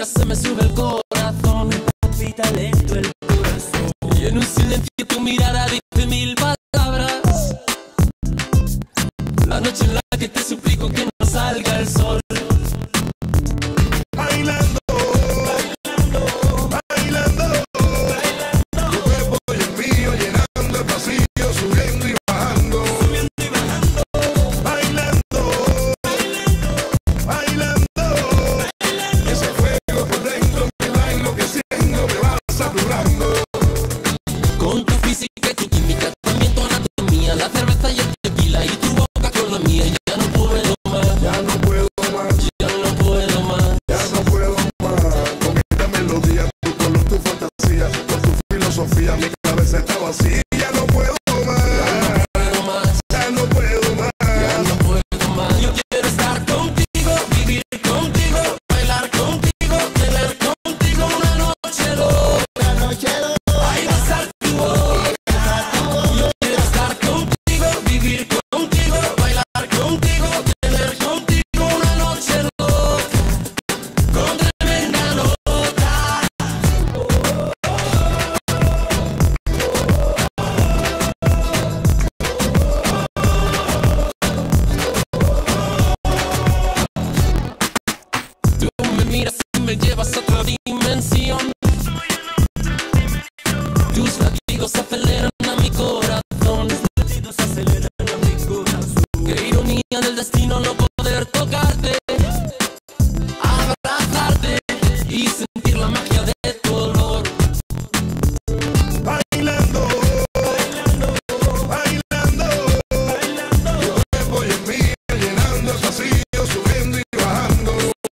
se me sube el corazón, me palpita lento el corazón. Y en un silencio tu mirada dice mil palabras. La noche en la que te suplico que no salga el sol. Bailando, bailando, bailando, tu cuerpo y el mío llenando el pasillo, subiendo y bajando, bailando, bailando, ese fuego por dentro me va enloqueciendo, me va saturando. Con tu física y tu química, también tu anatomía, la cerveza y el tequila y tu boca con la mía. Ya no puedo más, Ya no puedo más, ya no puedo más. ya no puedo más. Con esta melodía, tu color, tu fantasía, con tu filosofía, mi cabeza está vacía. Ya no puedo más, Puedo más, ya no puedo más. ya no puedo más. Yo quiero estar contigo, vivir contigo, bailar contigo, tener contigo una noche loca, ahí va a estar tu boca. Yo quiero estar contigo, vivir contigo, bailar contigo, tener contigo una noche loca, con tremenda nota. Tú me miras y me llevas a otra dimensión. Tus latidos aceleran.